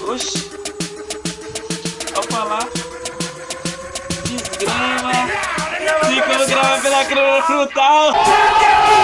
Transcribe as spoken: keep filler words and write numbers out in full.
Oxi. Opa lá. Desgrama. cinco gramas pela cruz frutal.